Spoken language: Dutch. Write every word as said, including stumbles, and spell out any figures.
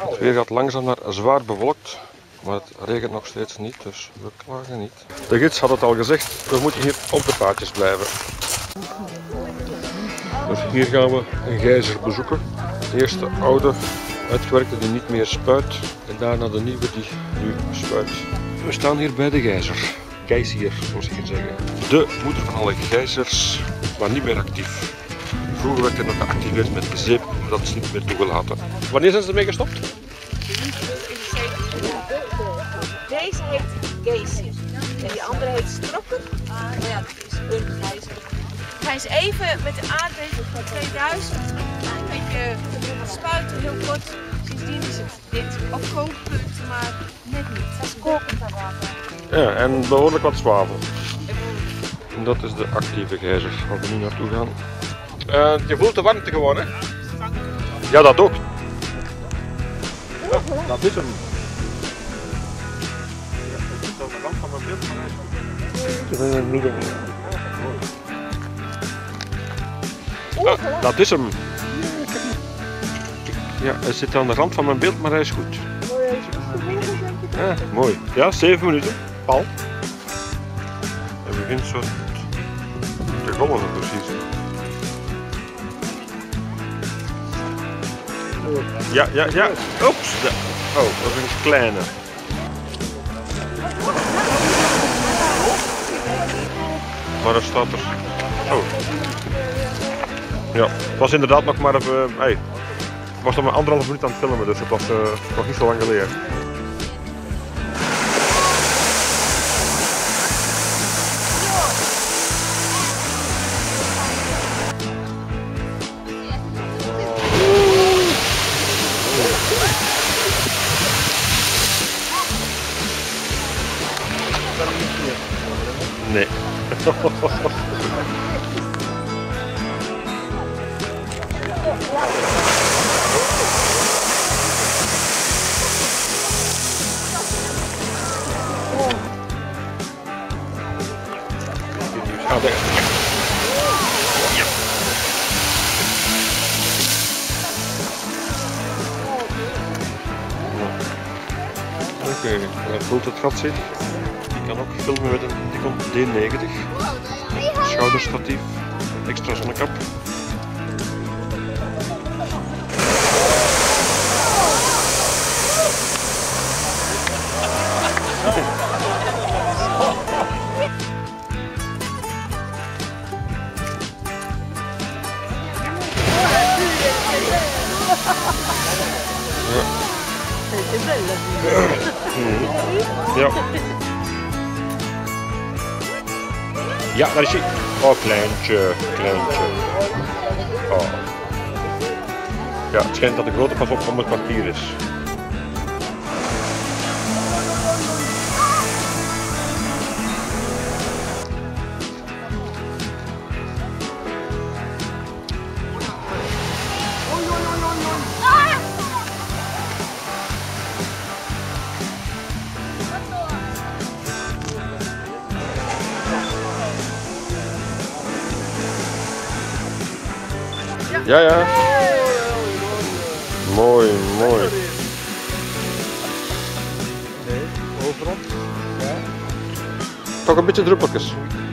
Het weer gaat langzaam naar zwaar bewolkt, maar het regent nog steeds niet, dus we klagen niet. De gids had het al gezegd, we moeten hier op de paadjes blijven. Dus hier gaan we een gijzer bezoeken. Eerst de oude, uitgewerkte die niet meer spuit en daarna de nieuwe die nu spuit. We staan hier bij de gijzer. Gijzer, zoals je kan zeggen. De moeder van alle gijzers, maar niet meer actief. Vroeger werd er nog geactiveerd met zeep, maar dat is niet meer toegelaten. Wanneer zijn ze ermee gestopt? Deze heet Geyser en die andere heet Strokker. Maar ja, dat is een gijzer. Hij is even met de aardbeving van tweeduizend een beetje spuiten, heel kort. Sindsdien is het dit op kookpunt, maar net niet. Dat is kokend water. Ja, en behoorlijk wat zwavel. En dat is de actieve gijzer waar we nu naartoe gaan. Uh, je voelt de warmte gewoon, hè? Ja, dat ook. Ja, dat is hem. Dat is de rand van mijn beeld, maar hij is goed. Ah, dat is hem. Ja, hij zit aan de rand van mijn beeld, maar hij is goed. Ja, mooi. Ja, zeven minuten. Al. Hij begint zo te golven precies. Ja, ja, ja. Oeps. Oh, dat is een kleine. Maar dat staat er. Oh. Ja, het was inderdaad nog maar even. Hey, ik was nog maar anderhalf minuut aan het filmen, dus het was uh, nog niet zo lang geleden. Nee. Ah, daar. Ja. Oké, okay, daar voelt het gat zich. Je kan ook filmen met een Nikon D negentig. Schouderstatief, extra zonnekap. Ja. Ja, daar is hij. Oh, kleintje, kleintje. Oh. Ja, het schijnt dat de grote pas op om het kwartier is. Ja, ja. Mooi, mooi. Nee, overal. Ja. Toch een beetje druppeltjes.